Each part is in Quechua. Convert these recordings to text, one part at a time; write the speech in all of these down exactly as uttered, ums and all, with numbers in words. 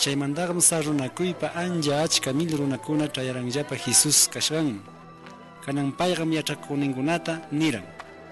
Chaymantaqam sarunakuypa ancha achka mil runakuna chayaranllapa Jesus kashqanman. Kanan payqam yachakuqninkunata niran: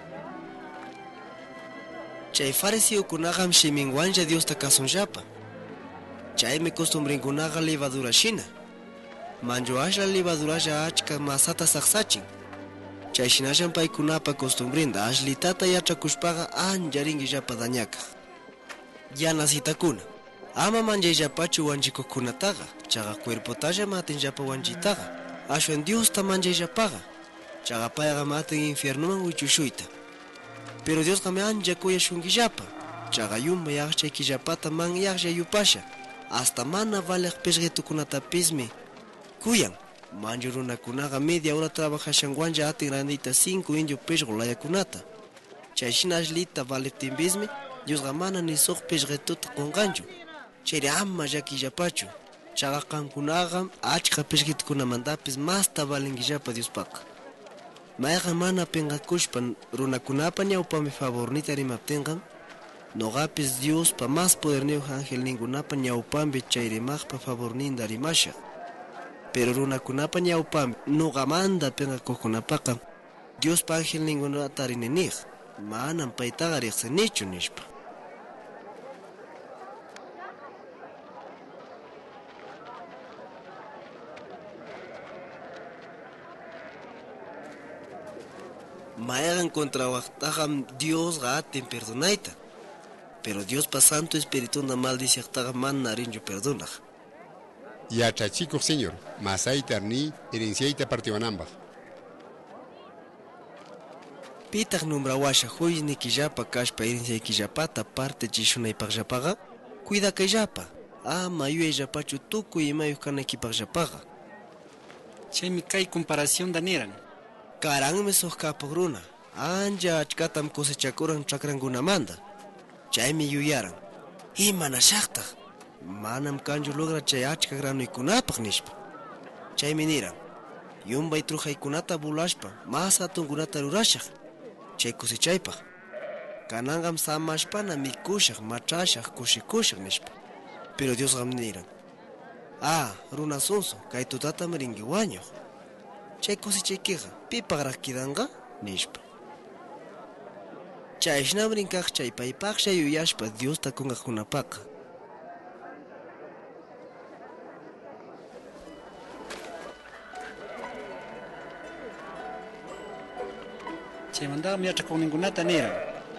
Chay fariseukunaqam shiminwanlla Diosta kasunllapa. Chaymi costumbrinkunaqa levadurashina. Manchu ashla levaduralla achka masata saqsachin. Chayshinallam paykunapa costumbrinda ashlitata yachakushpaqa ancha ringillapa dañakaq. Yanasitakuna, ama manchayllapachu wanchikuqkunataqa, chaqa cuerpotalla matinllapa wanchiytaqa, ashwan Diosta manchayllapaqa, chaqa payqa matin infiernuman wichushuyta. Pero Diosqa ancha kuyashunkillapa, chaqa yumbay aqchaykillapata manyaqlla yupasha, hasta mana valiq pishqitukunatapismi kuyan. Manchu runakunaqa media hora trabajashanwanlla atin randiyta cinco indio pishqu layakunata. Chayshina ashlita valiptinpismi Diosqa mana ni suq pishqituta qunqanchu. Chayri ama llakillapachu, chaqa qamkunaqa achka pishqitukunamantapis masta valinkillapa Diospaqa. Mayqa mana pinqakushpa runakunapa ñawpami favornita rimaptinqa, noqapis Diospa mas poderniyuq angelninkunapa ñawpambi chay rimaqpa favorninta rimasha. Pero runakunapa ñawpambi noqamanta pinqakuqkunapaqa Diospa angelninkunata rininiq, manam paytaqa riqsinichu nishpa. Mayqan contrawaqtaqa Diosqa atin perdonayta, pero Diospa Santo Espiritunda maldiciaqtaqa mana rinchu perdonaq. Yachachikuq señor, masayta ni herenciayta partiwananpaq. Pitaq numbrawasha huynikillapa kashpa herenciaykillapata parte chishunaypaqllapaqa, cuidakayllapa, ama yuyayllapachu tukuy imayuq kanaykipaqllapaqa. Chaymi kay comparación niran: Karanmi suq kapuq runa, ancha achkatam cosechakuran chakrankunamanta. Chaymi yuyaran: imanashaqtaq, manam kanchu logra chay achka granuykunapaq nishpa. Chaymi niran: yumbay trujaykunata bulashpa mas hatunkunata rurashaq chay cosechaypaq. Kananqam samashpana mikushaq, machashaq, kushikushaq nishpa. Pero Diosqam niran: ah, runa sunsu, kay tutatam rinki wañuq. Chay cosechaykiqa pipaqraq kidanqa nishpa. Chayshinam rinkaq chay paypaqlla yuyashpa Diosta kunqaqkunapaqa. Chaymantaqam yachakuqninkunata niran: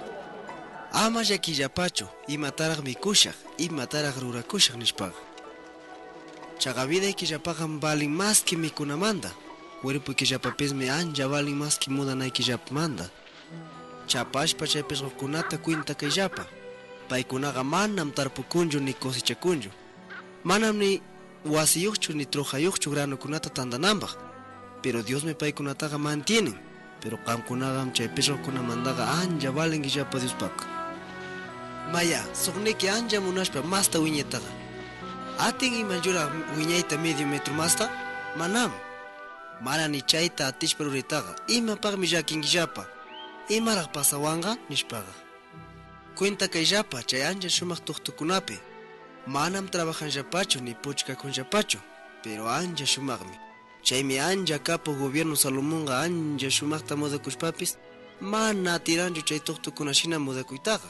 ama llakillapachu imataraq mikushaq, imataraq rurakushaq nishpaqa. Chaqa vidaykillapaqa valin maski mikunamanta, cuerpuykillapapismi ancha valin maski mudanaykillapamanta. Chapashpa chay pishqukunata cuintakayllapa, paykunaqa manam tarpukunchu ni cosechakunchu, manam ni wasiyuqchu ni trujayuqchu granukunata tantananpaq, pero Diosmi paykunataqa mantienen. Pero qamkunaqam chay pishqukunamantaqa ancha valinkillapa Diospaqa. Maya, suqniki ancha munashpa masta wiñaytaqa, atin imaylluraq wiñayta medio metro masta? Manam. Mana ni chayta atishpa ruritaqa imapaqmi llakinkillapa, imaraq pasawanqa nishpaqa. Cuentakayllapa chay ancha shumaq tuqtukunapi, manam trabajanllapachu ni puchkakunllapachu, pero ancha shumaqmi. Chaymi ancha kapuq gobierno Salomonqa ancha shumaqta mudakushpapis mana atiranchu chay tuqtukunashina mudakuytaqa.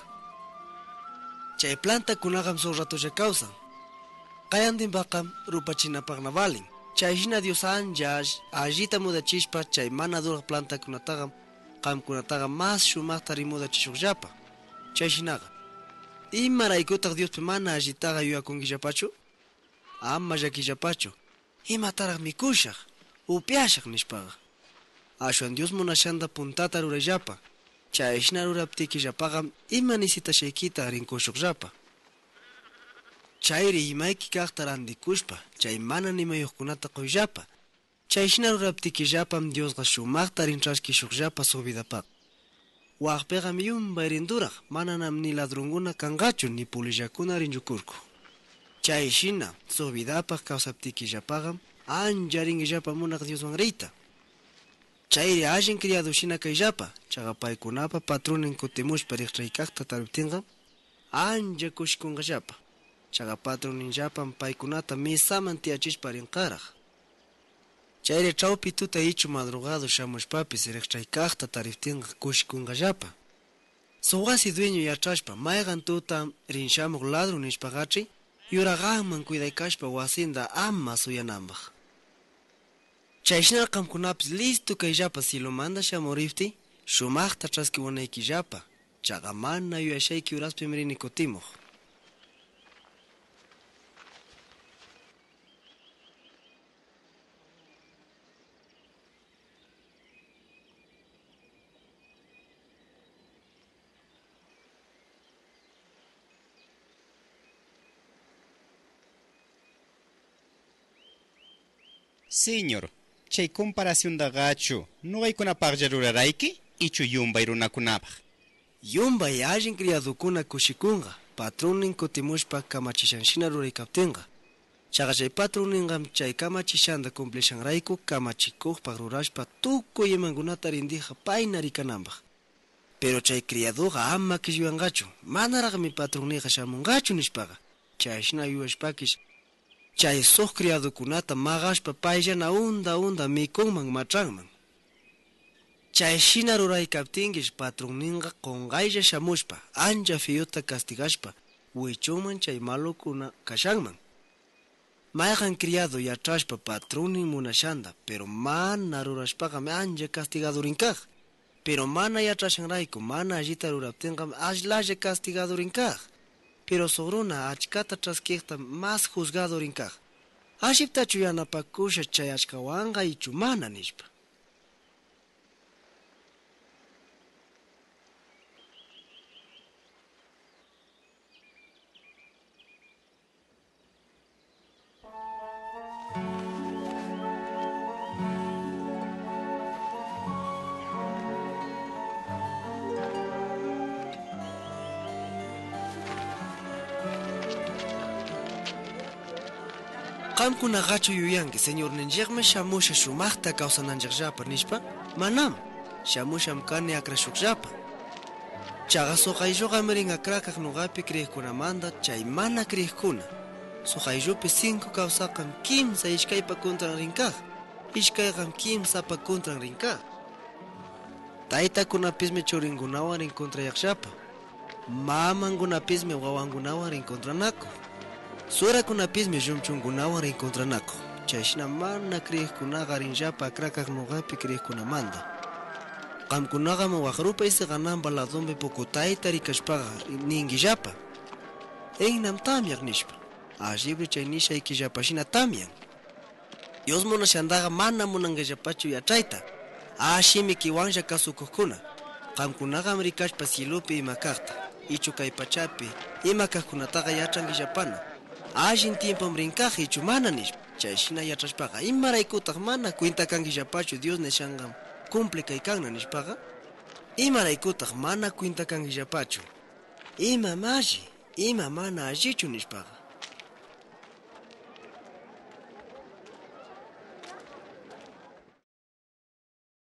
Chay plantakunaqam suq ratulla kawsan, qayantinpaqam rupachinapaqna valin. Chayshina Dios ancha allita mudachishpa chay mana duraq plantakunataqa qamkunataqa mas shumaqta rimudachishuqllapa. Chayshinaqa imaraykutaq Diospi mana allitaqa yuyakunkillapachu? Ama llakillapachu, imataraq mikushaq, upiashaq nishpaqa. Ashwan Dios munashanta puntata rurayllapa, chayshina ruraptikillapaqa ima nisitashaykiта rinkushuqllapa. Chayri imayki kaqta randikushpa, chay mana nimayuqkunata quyllapa. Chayshina ruraptikillapam Diosqa shumaqta rinchashkishuqllapa suq vidapaq. Waqpiqam yumbay rinduraq, mananam ni ladrunkuna kanqachu ni pulillakuna rinchukurku. Chayshina suq vidapaq kawsaptikillapaqam ancha rinkillapa munaq Dioswan riyta. Chayri allin criadushina kayllapa, chaqa paykunapa patronin kutimushpa riqch'aykaqta tariptinqa ancha kushikunqallapa. chaqa patroninllapan paykunata misaman tiyachishpa rinqaraq. Chayri chawpi tuta ichu madrugado shamushpapis riqch'aykaqta tariptinqa kushikunqallapa. Suq wasi dueño yachashpa mayqan tuta rin shamuq ladru nishpaqach'i yuraqanman cuidaykashpa wasinda ama suyananpaq. Chayshina qamkunapis listu kayllapa silumanta shamuripti shumaqta ch'askiwanaykillapa, chaqa mana yuyashayki uraspim rini kutimuq. Señor, chay comparación da gacho, no hay kuna parjaruraraiki, ichu yumbay runakunapaq. Yumbay allin criadukuna kushikunqa, patronin kutimushpa kamachishanshina ruraykaptinqa. Chaqa chay patroninqam chay kamachishanda cumplishanrayku kamachikuqpaq rurashpa tukuy imankunata rindiqa payna rikananpaq. Pero chay criaduqa ama kishuyanqachu, manaraqmi patroniqa shamunqachu nishpaqa. Chayshina yuyashpakish chay suq criadukunata maqashpa payllana unda unda mikunman mach'anman. Chayshina ruraykaptinkish patronninqa qunqaylla shamushpa ancha fiyuta castigashpa wichunman chay malukuna kashanman. Mayqan criado yachashpa patronin munashanda, pero mana rurashpaqa ancha castigado rinkaq. Pero mana yachashanrayku mana allita ruraptinqa ashlalla castigado rinkaq. Pero sobruna achkata ch'askiqta mas juzgado rinkaq. Ashiptachu yanapakusha chay achkawanqa ichu mana nishpa. Qamkuna gacho yuyanki, señor ninchikmi shamusha shumaqta kawsananchikllapa nishpa? Manam, shamusham kani akrashuqllapa. Chaqa suqaylluqam rin akrakaq nuqapi kriyiqkunamanta chay mana kriyiqkuna. Suqayllupi cinco kawsaqam kimsa ishkaypa kuntran rinkaq, ishkayqam kimsapa kuntran rinkaq. Taytakunapismi churinkunawan rinkontrayaqllapa, mamankunapismi wawankunawan rinkontranaku. Surakunapismi llumchunkunawan rinkontranaku. Chayshina mana kriyiqkunaqa rinllapa akrakaq nuqapi kriyiqkunamanta. Qamkunaqam waqrupa isiqananpa ladunpi pukutayta rikashpaqa ninkillapa: Eignam tamyaq nishpa. Allibri chay nishaykillapashina tamyan. Dios munashandaqa mana munankallapachu yachayta. Ashimi kiwanlla kasukuqkuna. Qamkunaqam rikashpa cielupi ima kaqta, ichu kay pachapi ima kaqkunataqa yachankillapana. Allin tiempom rinkaq ichu mana nishpa. Chayshina yachashpaqa imaraykutaq mana cuenta kankillapachu Dios nishanqam cumple kaykanna nishpaqa? Imaraykutaq mana cuenta kankillapachu ima malli, ima mana allichu nishpaqa.